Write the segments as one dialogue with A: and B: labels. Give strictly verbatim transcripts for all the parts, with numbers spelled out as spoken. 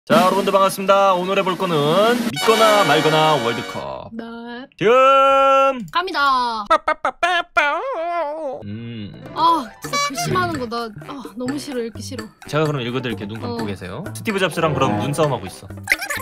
A: 자, 여러분들 반갑습니다. 오늘 해볼 거는 믿거나 말거나 월드컵.
B: 네.
A: 지금
B: 갑니다.
A: 음.
B: 아, 진짜 글씨많은 거 나 아, 너무 싫어. 읽기 싫어.
A: 제가 그럼 읽어드릴게요. 눈 감고
B: 어.
A: 계세요. 스티브 잡스랑 그럼 눈싸움 하고 있어.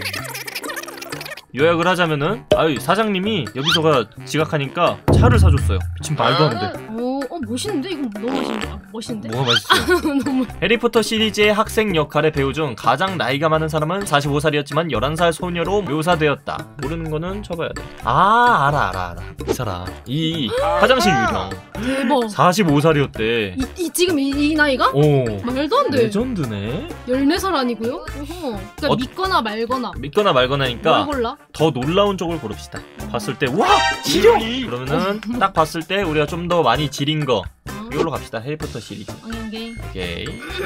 A: 요약을 하자면은 아유 사장님이 여기서가 지각하니까 차를 사줬어요. 미친 말도 안 돼.
B: 어, 어 멋있는데? 이거 너무 멋있는데? 아, 멋있는데?
A: 뭐가 맛있어요?
B: 너무
A: 해리포터 시리즈의 학생 역할의 배우 중 가장 나이가 많은 사람은 사십오 살이었지만 열한 살 소녀로 묘사되었다. 모르는 거는 접어야 돼. 아 알아 알아 알아. 이 사람 이 화장실 유령
B: 대박.
A: 사십오 살이었대.
B: 이, 이 지금 이, 이 나이가?
A: 오
B: 말도 안 돼.
A: 레전드네.
B: 열네 살 아니고요? 어허. 그러니까
A: 어,
B: 믿거나 말거나.
A: 믿거나 말거나니까
B: 뭘 골라?
A: 더 놀라운 쪽을 고릅시다. 봤을 때 와! 지려! 그러면은 딱 봤을 때 우리가 좀 더 많이 지린 거
B: 어?
A: 이걸로 갑시다. 해리포터 시리즈.
B: 오케이.
A: 오케이.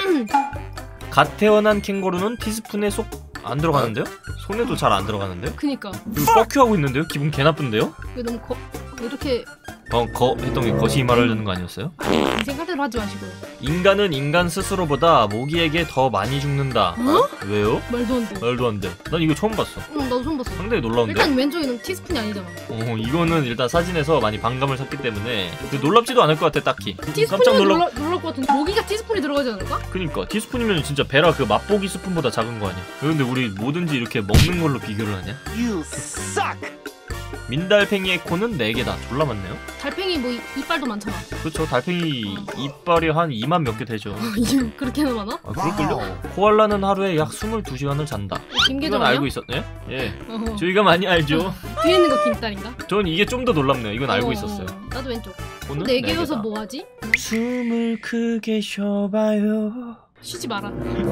A: 갓 태어난 캥거루는 티스푼에 쏙 안 들어가는데요? 손에도 잘 안 들어가는데요?
B: 그니까.
A: 그리고 뻑큐 하고 있는데요? 기분 개 나쁜데요?
B: 왜 너무 거 이렇게
A: 어, 거 했던 게 거시 말하려는 거 아니었어요?
B: 아니 이 생각대로 하지 마시고요.
A: 인간은 인간 스스로보다 모기에게 더 많이 죽는다.
B: 어?
A: 왜요?
B: 말도 안 돼.
A: 말도 안 돼. 난 이거 처음 봤어.
B: 응, 나도 처음 봤어.
A: 상당히 놀라운데?
B: 일단 왼쪽에는 티스푼이 아니잖아.
A: 어, 이거는 일단 사진에서 많이 반감을 샀기 때문에 놀랍지도 않을 것 같아 딱히. 깜짝
B: 티스푼이면
A: 놀라.
B: 놀라, 놀랄 것 같은데 모기가 티스푼이 들어가지 않을까?
A: 그니까 티스푼이면 진짜 베라 그 맛보기 스푼보다 작은 거 아니야? 그런데 우리 뭐든지 이렇게 먹는 걸로 비교를 하냐?
C: You suck.
A: 민달팽이의 코는 네 개다. 졸라 많네요.
B: 달팽이 뭐 이- 이빨도 많잖아.
A: 그렇죠. 달팽이 이빨이 한 이만 몇 개 되죠.
B: 이게 그렇게나 많아?
A: 아, 그럴걸요? 코알라는 하루에 약 스물두 시간을 잔다. 이건
B: 김계정이요?
A: 알고 있었네? 예.
B: 어허.
A: 저희가 많이 알죠.
B: 뒤에 있는 거 김딸인가?
A: 전 이게 좀 더 놀랍네요. 이건 알고
B: 어,
A: 있었어요.
B: 나도 왼쪽.
A: 코는
B: 네
A: 네
B: 개여서
A: 개다.
B: 뭐하지?
A: 숨을 크게 쉬어봐요.
B: 쉬지 마라.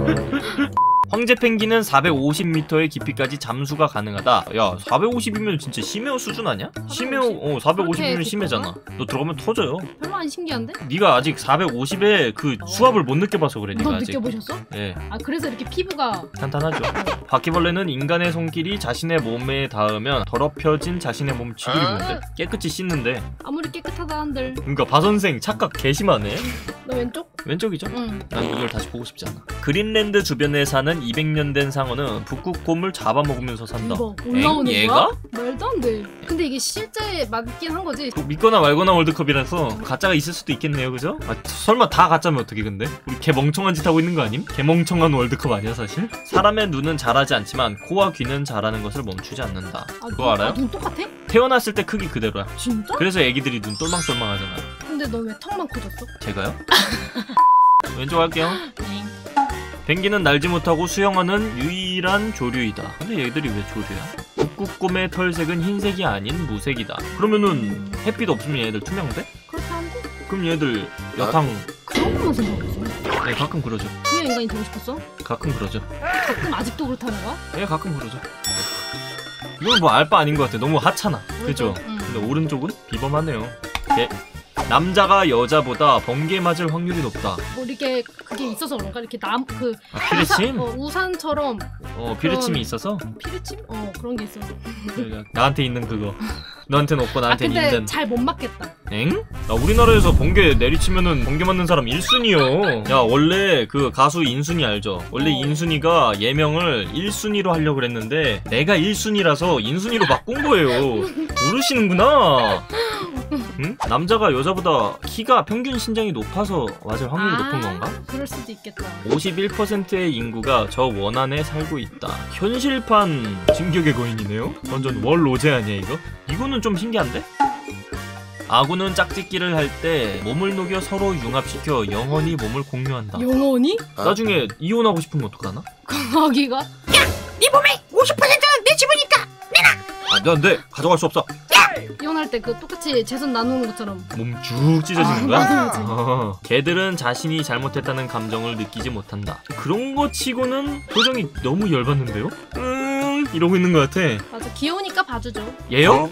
A: 황제 펭귄은 사백오십 미터의 깊이까지 잠수가 가능하다. 야, 사백오십이면 진짜 심해어 수준 아니야? 심해어, 어, 사백오십이면
B: 그렇게
A: 심해잖아. 너 들어가면 터져요.
B: 별로 안 신기한데?
A: 네가 아직 사백오십의 그 수압을 못 느껴봐서 그래.
B: 너
A: 네가 아직.
B: 느껴보셨어?
A: 예,
B: 아 그래서 이렇게 피부가
A: 탄탄하죠. 바퀴벌레는 인간의 손길이 자신의 몸에 닿으면 더럽혀진 자신의 몸 쥐들이 뭔데? 깨끗이 씻는데.
B: 아무리 깨끗하다 한들.
A: 그러니까 바 선생 착각 개심하네.
B: 너 왼쪽?
A: 왼쪽이죠?
B: 응.
A: 난 이걸 다시 보고 싶지 않아. 그린랜드 주변에 사는 이백 년 된 상어는 북극곰을 잡아먹으면서 산다.
B: 대박. 올라오는
A: 엥?
B: 거야?
A: 얘가?
B: 말도 안 돼. 근데 이게 실제 맞긴 한 거지?
A: 그 믿거나 말거나 월드컵이라서 가짜가 있을 수도 있겠네요, 그죠? 아, 설마 다 가짜면 어떡해 근데? 우리 개 멍청한 짓 하고 있는 거 아님? 개 멍청한 월드컵 아니야 사실? 사람의 눈은 자라지 않지만 코와 귀는 자라는 것을 멈추지 않는다.
B: 아,
A: 그거
B: 눈,
A: 알아요?
B: 아, 눈 똑같아?
A: 태어났을 때 크기 그대로야.
B: 진짜?
A: 그래서 애기들이 눈 똘망똘망 하잖아.
B: 근데 너 왜 턱만 커졌어?
A: 제가요? 왼쪽 할게요.
B: 네.
A: 펭귄은 날지 못하고 수영하는 유일한 조류이다. 근데 얘들이 왜 조류야? 북극곰의 털색은 흰색이 아닌 무색이다. 그러면은 햇빛 없으면 얘들 투명돼?
B: 그렇다는데?
A: 그럼 얘들 여탕.
B: 그런 것만 생각했어.
A: 네, 가끔 그러죠.
B: 투명 인간이 되고 싶었어?
A: 가끔 그러죠.
B: 가끔 아직도 그렇다는 거야?
A: 예, 가끔 그러죠. 이건 뭐 알 바 아닌 것 같아. 너무 하찮아. 그죠?
B: 응.
A: 근데 오른쪽은 비범하네요. 예. 남자가 여자보다 번개 맞을 확률이 높다.
B: 뭐 이렇게 그게 있어서 그런가? 이렇게 남 그
A: 아, 피레침?
B: 어, 우산처럼
A: 어, 피레침이
B: 그런-
A: 있어서?
B: 피르침? 어 그런 게 있어.
A: 그러니까 나한테 있는 그거. 너한테는 없고
B: 아
A: 나한테는
B: 근데
A: 있는.
B: 잘 못 맞겠다.
A: 엥? 나 우리나라에서 번개 내리치면은 번개 맞는 사람 일 순위요. 야, 원래 그 가수 인순이 알죠? 원래
B: 어.
A: 인순이가 예명을 일 순위로 하려고 그랬는데 내가 일 순위라서 인순이로 바꾼 거예요. 모르시는구나. 응? 남자가 여자보다 키가 평균 신장이 높아서 맞을 확률이
B: 아,
A: 높은 건가?
B: 그럴 수도 있겠다.
A: 오십일 퍼센트의 인구가 저 원안에 살고 있다. 현실판 진격의 거인이네요? 완전 월 로제 아니야 이거? 이거는 좀 신기한데? 아군은 짝짓기를 할 때 몸을 녹여 서로 융합시켜 영원히 몸을 공유한다.
B: 영원히?
A: 나중에 이혼하고 싶으면 어떡하나?
B: 아기가?
D: 네 몸의 오십 퍼센트는 내 지분이니까
A: 안 돼, 안 돼! 가져갈 수 없어!
B: 이혼할 때 그 똑같이 재산 나누는 것처럼.
A: 몸 쭉 찢어지는
B: 아,
A: 거야?
B: 맞아, 맞아.
A: 어. 개들은 자신이 잘못했다는 감정을 느끼지 못한다. 그런 거 치고는 표정이 너무 열받는데요? 음, 이러고 있는 것 같아.
B: 맞아 귀여우니까 봐주죠.
A: 얘요?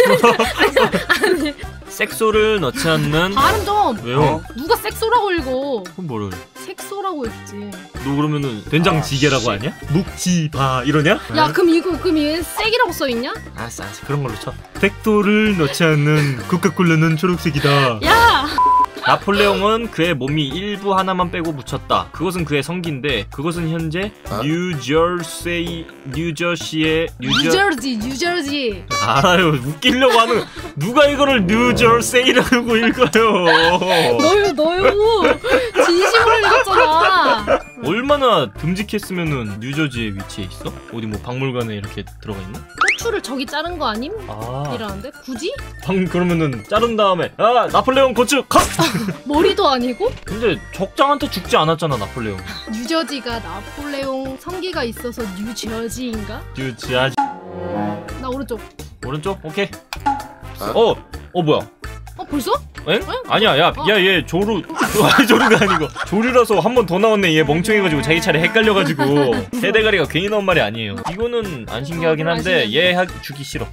A: 색소를 넣지 않는.
B: 발음 좀.
A: 왜요?
B: 누가 섹소라고 읽어?
A: 그럼 뭐를?
B: 색소라고 읽지.
A: 너 그러면은 된장찌개라고 하냐? 묵지바 이러냐?
B: 야 그럼 이거 그럼 얘 색이라고 써있냐?
A: 알았어, 알았어. 그런 걸로 쳐. 색소를 넣지 않는 코카콜라는 초록색이다.
B: 야!
A: 나폴레옹은 그의 몸이 일부 하나만 빼고 묻혔다. 그것은 그의 성기인데 그것은 현재
C: 어?
A: 뉴저시 뉴저시의 뉴저
B: 뉴저지 뉴저지.
A: 알아요. 웃기려고 하는 누가 이거를 뉴저시라고 읽어요.
B: 너요 너요. 진심으로 읽었잖아.
A: 얼마나 듬직했으면은 뉴저지에 위치해 있어? 어디 뭐 박물관에 이렇게 들어가 있나?
B: 고추를 저기 자른 거 아님?
A: 아,
B: 이라는데 굳이?
A: 방 그러면은 자른 다음에 아 나폴레옹 고추 컷.
B: 머리도 아니고?
A: 근데 적장한테 죽지 않았잖아 나폴레옹.
B: 뉴저지가 나폴레옹 성기가 있어서 뉴저지인가?
A: 뉴저지.
B: 나 오른쪽.
A: 오른쪽 오케이. 어, 어 뭐야?
B: 어 벌써?
A: 엥? 아니야, 야, 야, 얘 조루, 아니 조루가 아니고 조류라서 한 번 더 나왔네. 얘 멍청해가지고 자기 차례 헷갈려가지고 세대가리가 괜히 나온 말이 아니에요. 이거는 안 신기하긴 한데 얘 하, 주기 싫어.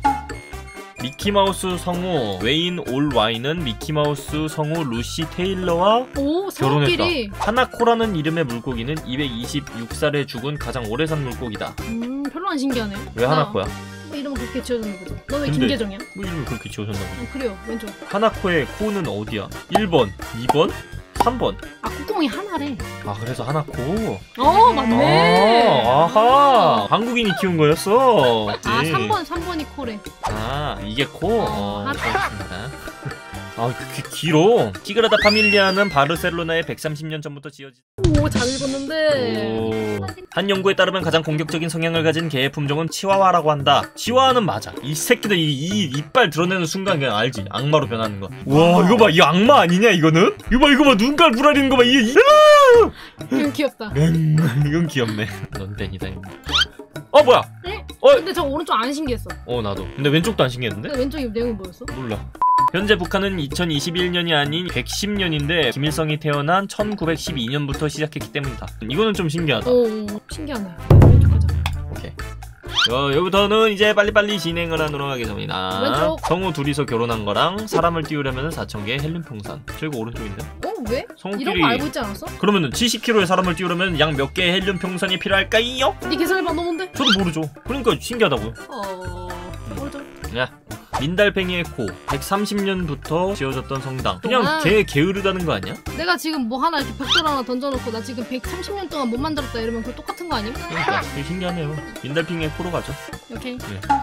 A: 미키마우스 성우 웨인 올와인은 미키마우스 성우 루시 테일러와
B: 오
A: 결혼했다.
B: 성우끼리.
A: 하나코라는 이름의 물고기는 이백이십육 살에 죽은 가장 오래 산 물고기다.
B: 음 별로 안 신기하네.
A: 왜 하나코야?
B: 뭐 이름은 그렇게 지어줬나 보죠. 너 왜
A: 근데-
B: 김계정이야?
A: 뭐 이름을 그렇게 지어줬나 보지.
B: 어, 그래요 왼쪽.
A: 하나코의 코는 어디야? 일 번, 이 번, 삼 번.
B: 아 콧구멍이 하나래.
A: 아 그래서 하나코.
B: 어 맞네.
A: 아, 아하. 한국인이 키운 거였어.
B: 아
A: 네.
B: 삼 번 삼 번이 코래.
A: 아 이게 코. 어,
B: 아,
A: 그렇습니다. 아, 그, 그 길어. 티그라다 파밀리아는 바르셀로나에 백삼십 년 전부터 지어진.
B: 오 잘 읽었는데.
A: 오. 한 연구에 따르면 가장 공격적인 성향을 가진 개의 품종은 치와와라고 한다. 치와와는 맞아. 이 새끼들 이, 이 이빨 드러내는 순간 그냥 알지. 악마로 변하는 거. 와 이거 봐, 이 악마 아니냐 이거는? 이거 봐, 이거 봐, 눈깔 부라리는 거 봐. 이게 이...
B: 이건 귀엽다.
A: 음, 이건 귀엽네. 넌 땡이다. 이거. 어 뭐야?
B: 네?
A: 어?
B: 근데 저 오른쪽 안 신기했어.
A: 어 나도. 근데 왼쪽도 안 신기했는데?
B: 근데 왼쪽이 내용이 뭐였어?
A: 몰라. 현재 북한은 이천이십일 년이 아닌 백십 년인데 김일성이 태어난 천구백십이 년부터 시작했기 때문이다. 이거는 좀 신기하다.
B: 오, 오 신기하네. 왼쪽 가자.
A: 오케이. 어, 여기부터는 이제 빨리빨리 진행을 하도록 하겠습니다.
B: 왼쪽.
A: 성우 둘이서 결혼한 거랑 사람을 띄우려면 사천 개의 헬륨풍선. 저기가 오른쪽인데?
B: 어 왜?
A: 성우끼리
B: 이런 거 알고 있지 않았어?
A: 그러면은 칠십 킬로그램의 사람을 띄우려면 약 몇 개의 헬륨풍선이 필요할까요?
B: 네 계산해봐 너 뭔데?
A: 저도 모르죠. 그러니까 신기하다고요.
B: 어... 오른쪽.
A: 야, 민달팽이의 코. 백삼십 년부터 지어졌던 성당. 그냥
B: 동안.
A: 개 게으르다는 거 아니야?
B: 내가 지금 뭐 하나 이렇게 벽돌 하나 던져놓고 나 지금 백삼십 년 동안 못 만들었다 이러면 그거 똑같은 거 아님?
A: 그러니까 되게 신기하네요. 민달팽이의 코로 가죠.
B: 오케이.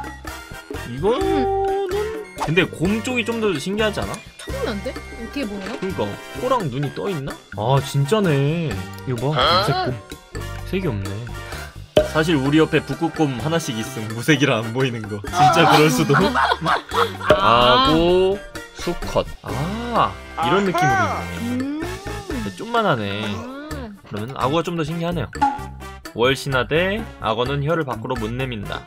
A: 이거는 근데 곰 쪽이 좀 더 신기하지 않아?
B: 처음이 안 돼? 어떻게 보냐?
A: 그러니까 코랑 눈이 떠 있나? 아 진짜네. 이거 봐, 무색곰. 색이 없네. 사실 우리 옆에 북극곰 하나씩 있음. 무색이라 안 보이는 거. 진짜 그럴 수도. 아고 수컷. 아 이런 느낌으로 있네.
B: 음.
A: 근데 좀만 하네.
B: 아.
A: 그러면 악어가 좀 더 신기하네요. 월신하되 악어는 혀를 밖으로 못 내민다.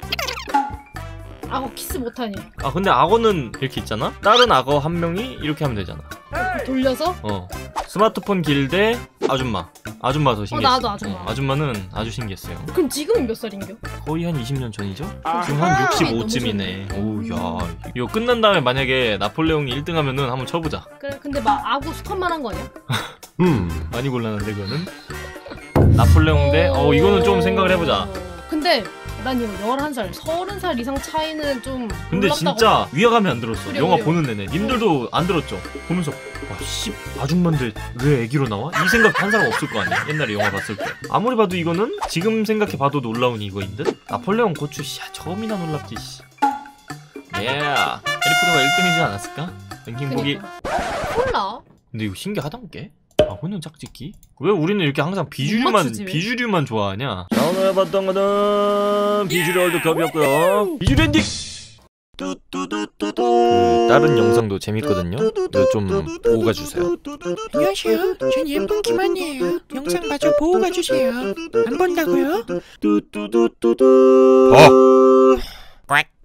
B: 악어 키스 못하니?
A: 아 근데 악어는 이렇게 있잖아? 다른 악어 한 명이 이렇게 하면 되잖아.
B: 이렇게 돌려서?
A: 어. 스마트폰 길대 아줌마. 아줌마 더 신기했어.
B: 나도 아줌마.
A: 어, 아줌마는 아주 신기했어요.
B: 그럼 지금은 몇 살인겨?
A: 거의 한 이십 년 전이죠?
B: 아,
A: 지금 한
B: 너무
A: 육십오쯤이네.
B: 좋네.
A: 오우 야. 이거 끝난 다음에 만약에 나폴레옹이 일 등 하면은 한번 쳐보자.
B: 그래 근데 막 악어 수컷만 한 거 아니야?
A: 음. 많이 곤란한데 그거는. 나폴레옹 대 어 이거는 좀 생각을 해보자.
B: 근데 난 이거 열한 살, 서른 살 이상 차이는 좀
A: 근데
B: 놀랍다고
A: 진짜 위화감이 안 들었어.
B: 그래,
A: 영화
B: 그래.
A: 보는 내내. 님들도 안 들었죠? 보면서 와씨 아줌마인데 왜 애기로 나와? 이 생각 한 사람 없을 거 아니야? 옛날에 영화 봤을 때. 아무리 봐도 이거는 지금 생각해봐도 놀라운 이거인 듯? 나폴레옹 고추 씨 처음이나 놀랍지 씨. 예. 해리포터가 일 등이지 않았을까? 랭킹 보기.
B: 그러니까. 콜라?
A: 근데 이거 신기하단게? 아고는 짝짓기? 왜 우리는 이렇게 항상
B: 못
A: 비주류만
B: 맞추지, 왜?
A: 비주류만 좋아하냐? 자 오늘 해봤던 거는 비주류 월드컵이었고요. 비주류 엔딩. 그 다른 영상도 재밌거든요. 이거 좀 보고 가주세요.
D: 안녕하세요. 전 예쁜 김한이에요. 영상 마저 보고 가주세요. 안 본다고요?
A: 뚜뚜뚜뚜뚜. 어.
C: 꽥.